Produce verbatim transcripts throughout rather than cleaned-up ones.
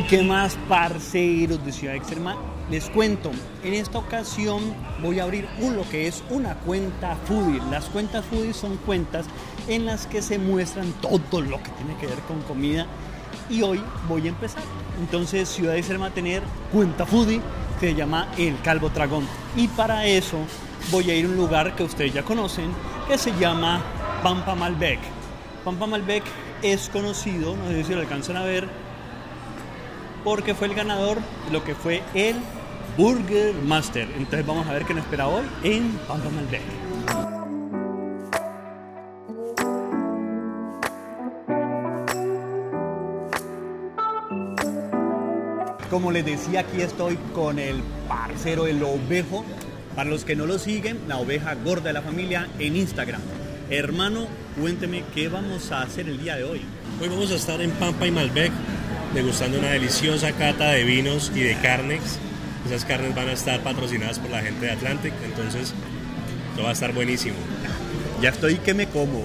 qué más, parceros de Ciudad Extrema? Les cuento, en esta ocasión voy a abrir un, lo que es una cuenta foodie. Las cuentas foodie son cuentas en las que se muestran todo lo que tiene que ver con comida. Y hoy voy a empezar. Entonces Ciudad Extrema va a tener cuenta foodie que se llama El Calvo Dragón. Y para eso voy a ir a un lugar que ustedes ya conocen, que se llama Pampa Malbec. Pampa Malbec es conocido, no sé si lo alcanzan a ver, porque fue el ganador de lo que fue el Burger Master. Entonces vamos a ver qué nos espera hoy en Pampa Malbec. Como les decía, aquí estoy con el parcero, el ovejo. Para los que no lo siguen, la oveja gorda de la familia en Instagram. Hermano, cuénteme qué vamos a hacer el día de hoy. Hoy vamos a estar en Pampa y Malbec degustando una deliciosa cata de vinos y de carnes. Esas carnes van a estar patrocinadas por la gente de Atlantic, entonces todo va a estar buenísimo. Ya estoy que me como.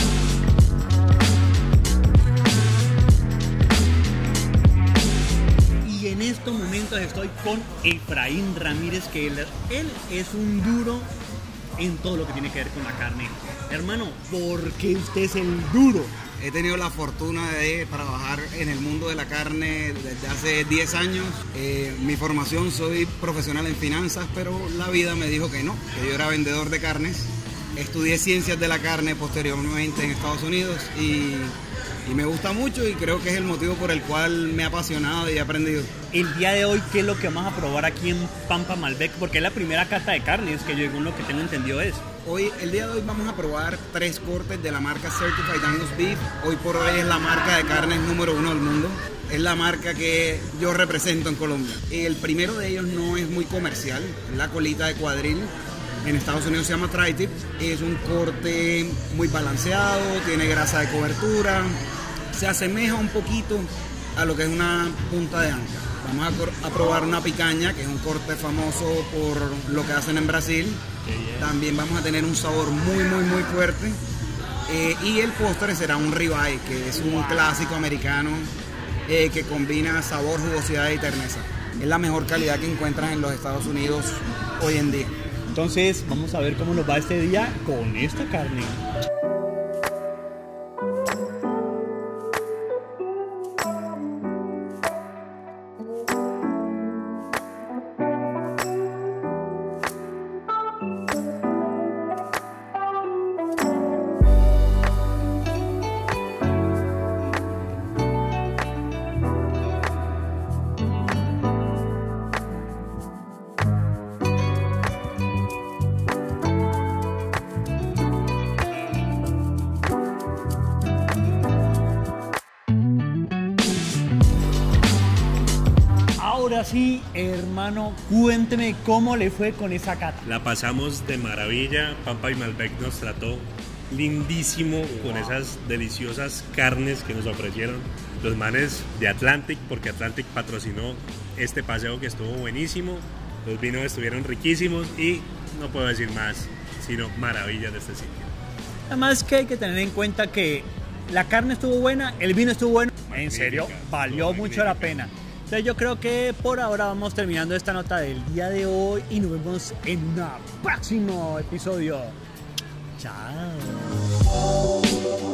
Y en estos momentos estoy con Efraín Ramírez, que él, él es un duro en todo lo que tiene que ver con la carne. Hermano, ¿por qué usted es el duro? He tenido la fortuna de trabajar en el mundo de la carne desde hace diez años. Eh, mi formación, soy profesional en finanzas, pero la vida me dijo que no, que yo era vendedor de carnes. Estudié ciencias de la carne posteriormente en Estados Unidos y, y me gusta mucho y creo que es el motivo por el cual me ha apasionado y he aprendido. El día de hoy, ¿qué es lo que vamos a probar aquí en Pampa Malbec? Porque es la primera cata de carnes que yo, según lo que tengo entendido, es. Hoy, el día de hoy vamos a probar tres cortes de la marca Certified Angus Beef. Hoy por hoy es la marca de carnes número uno del mundo. Es la marca que yo represento en Colombia. El primero de ellos no es muy comercial, es la colita de cuadril. En Estados Unidos se llama tri-tip. Es un corte muy balanceado, tiene grasa de cobertura. Se asemeja un poquito a lo que es una punta de anca. Vamos a, a probar una picaña, que es un corte famoso por lo que hacen en Brasil. También vamos a tener un sabor muy, muy, muy fuerte. Eh, y el postre será un ribeye, que es un clásico americano eh, que combina sabor, jugosidad y terneza. Es la mejor calidad que encuentras en los Estados Unidos hoy en día. Entonces, vamos a ver cómo nos va este día con esta carne. Ahora sí, hermano, cuénteme cómo le fue con esa cata. La pasamos de maravilla. Pampa y Malbec nos trató lindísimo, wow, con esas deliciosas carnes que nos ofrecieron los manes de Atlantic, porque Atlantic patrocinó este paseo que estuvo buenísimo. Los vinos estuvieron riquísimos y no puedo decir más, sino maravillas de este sitio. Además que hay que tener en cuenta que la carne estuvo buena, el vino estuvo bueno. En serio, valió mucho la pena. Entonces yo creo que por ahora vamos terminando esta nota del día de hoy y nos vemos en un próximo episodio. Chao.